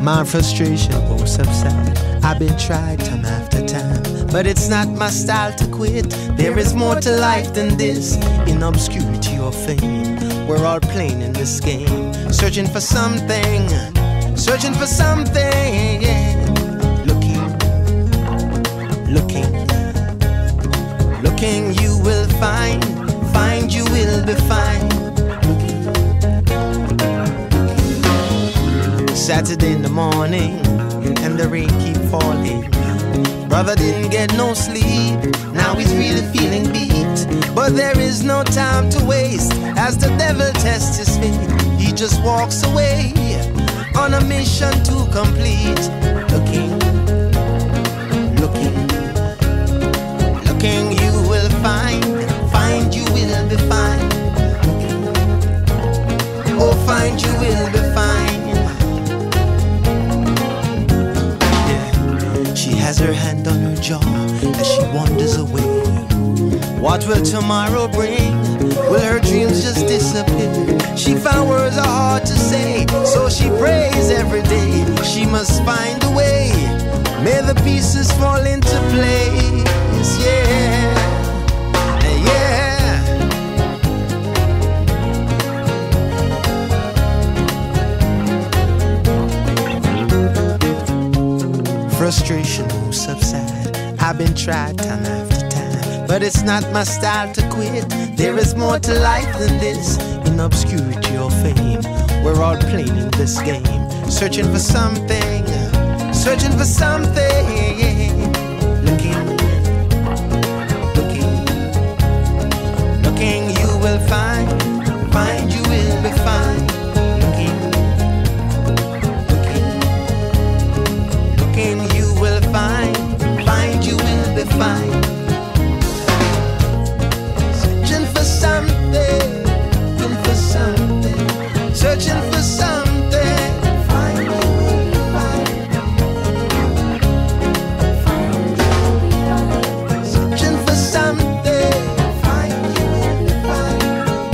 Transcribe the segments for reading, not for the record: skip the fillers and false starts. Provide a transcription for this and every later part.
My frustration won't subside. I've been tried time after time, but it's not my style to quit. There is more to life than this. In obscurity or fame, we're all playing in this game, searching for something, searching for something, yeah. Looking, looking, looking, you will find, find, you will be fine. Saturday in the morning, and the rain keep falling. Brother didn't get no sleep, now he's really feeling beat. But there is no time to waste, as the devil tests his faith. He just walks away, on a mission to complete. Looking, looking, looking, you will find, find, you will be fine. Oh, find, you will be fine. She has her hand on her jaw as she wanders away. What will tomorrow bring? Will her dreams just disappear? She found words are hard to say, so she prays every day. She must find a way. May the pieces fall into place, yeah, yeah. Frustration won't subside. I've been tried time after time, but it's not my style to quit. There is more to life than this. In obscurity or fame, we're all playing in this game, searching for something, searching for something, yeah. Looking, looking, looking, you will find, find, you will be fine. Looking, looking, looking, you will find, find, you will be fine. Searching for something, looking for something, searching for something, find, you will be fine. Searching for something, find, you will be fine.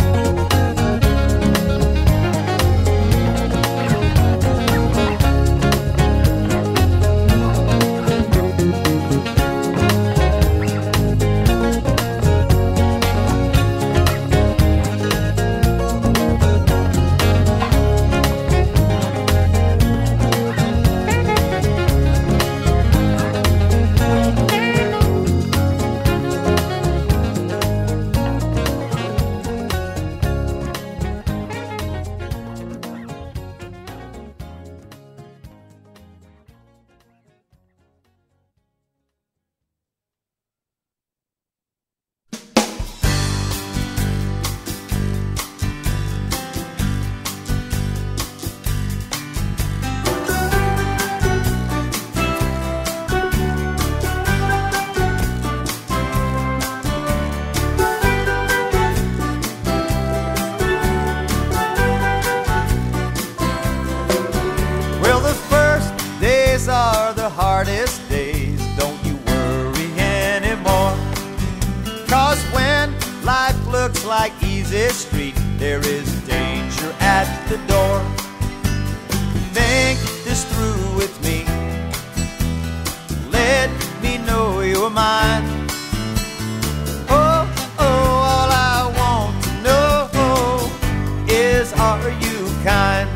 Are the hardest days, don't you worry anymore. 'Cause when life looks like easy street, there is danger at the door. Think this through with me, let me know you're mine. Oh, oh, all I want to know is, are you kind?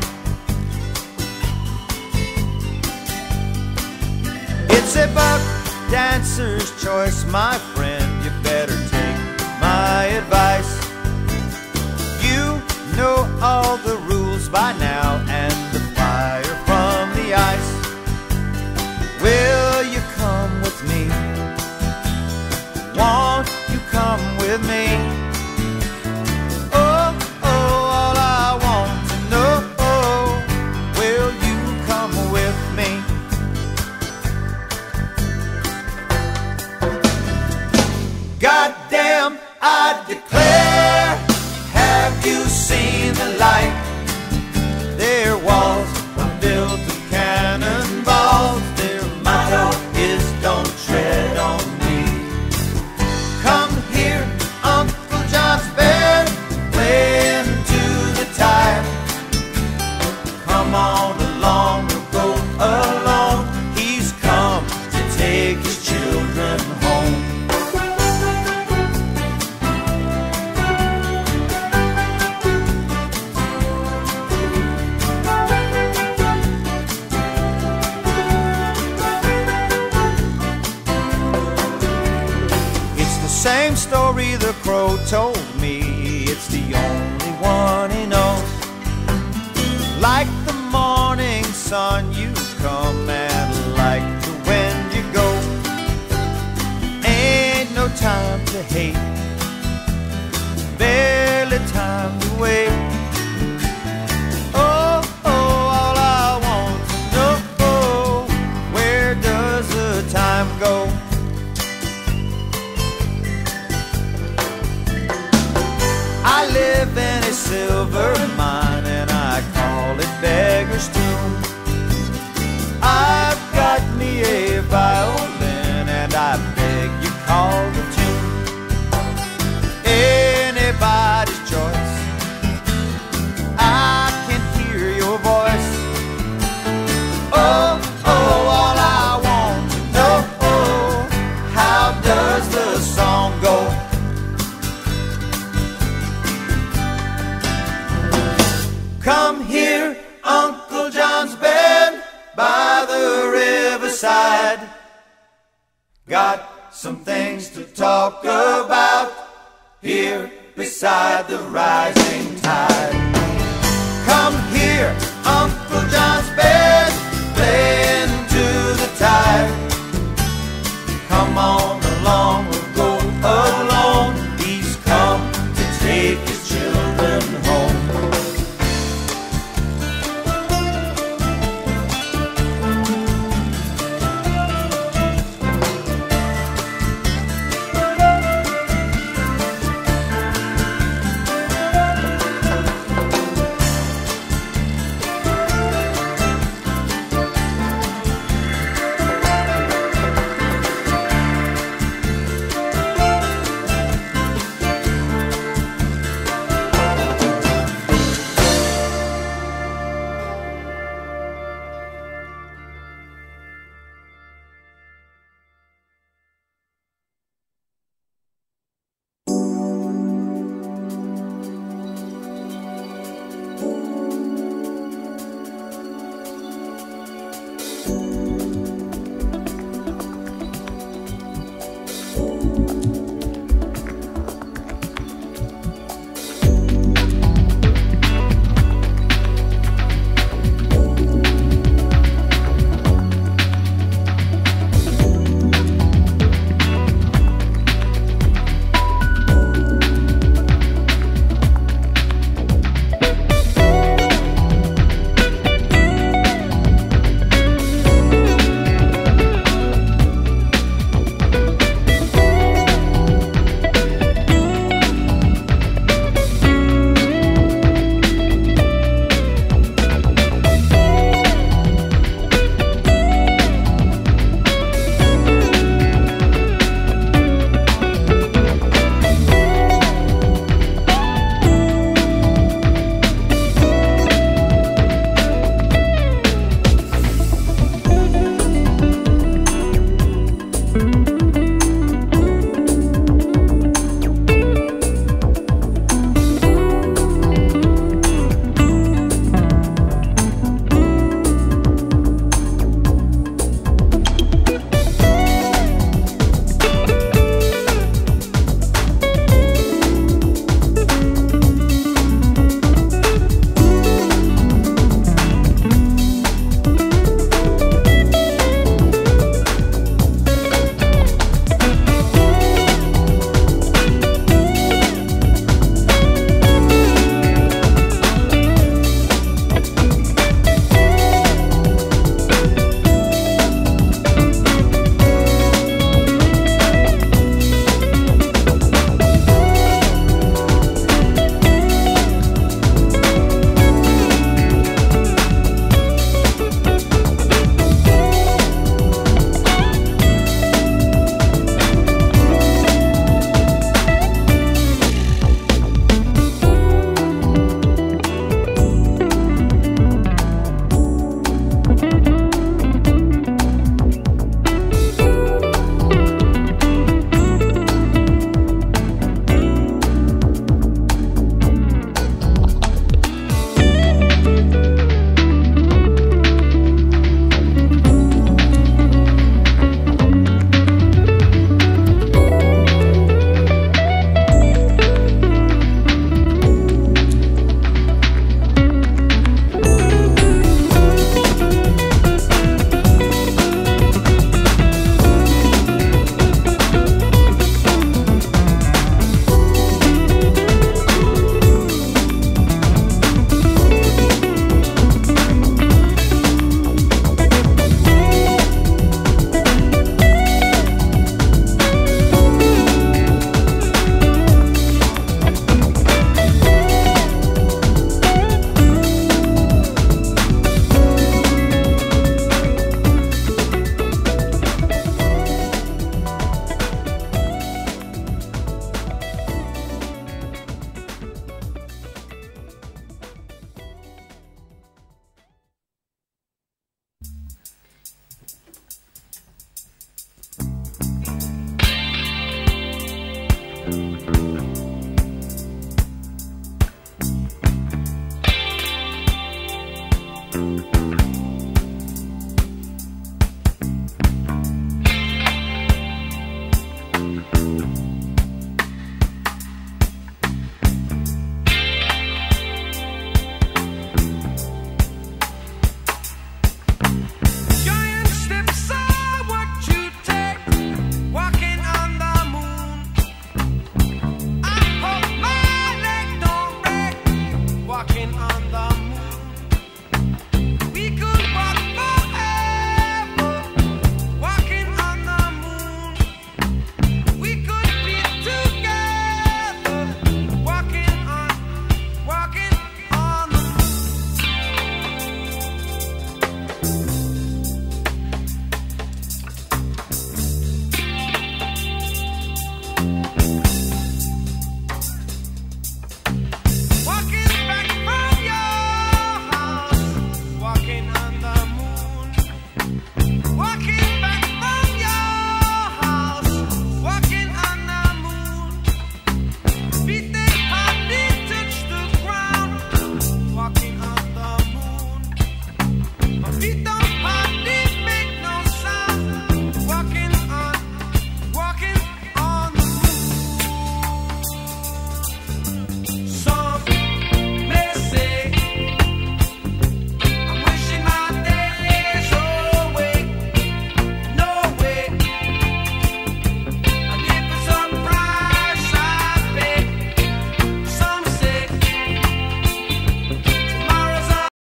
It's a buck dancer's choice, my friend. You better take my advice. You know all the rules by now, and the fire from the ice. Will you come with me? Won't you come with me? Oh, oh, all I want to know, will you come with me? Goddamn, I declare, have you seen the light? Their walls are built of cannonballs. Their motto is, don't tread on me. Come here, Uncle John's band, playing to the tide. Come on along, we'll go Same story the crow told me, it's the only one he knows. Like the morning sun you come and like the wind you go. Ain't no time to hate, barely time to wait. Oh, oh, all I want to know, where does the time go? I live in a silver mine and I call it Beggar's Tomb. I've got me a violin and I beg you call the tune. Anybody's choice, I can hear your voice. Oh, oh, all I want to know, how does the song go? Come here, Uncle John's band by the riverside. Got some things to talk about here beside the rising tide. Come here, Uncle John's band playing to the tide. Come on along, we'll go alone. He's come to take his children home.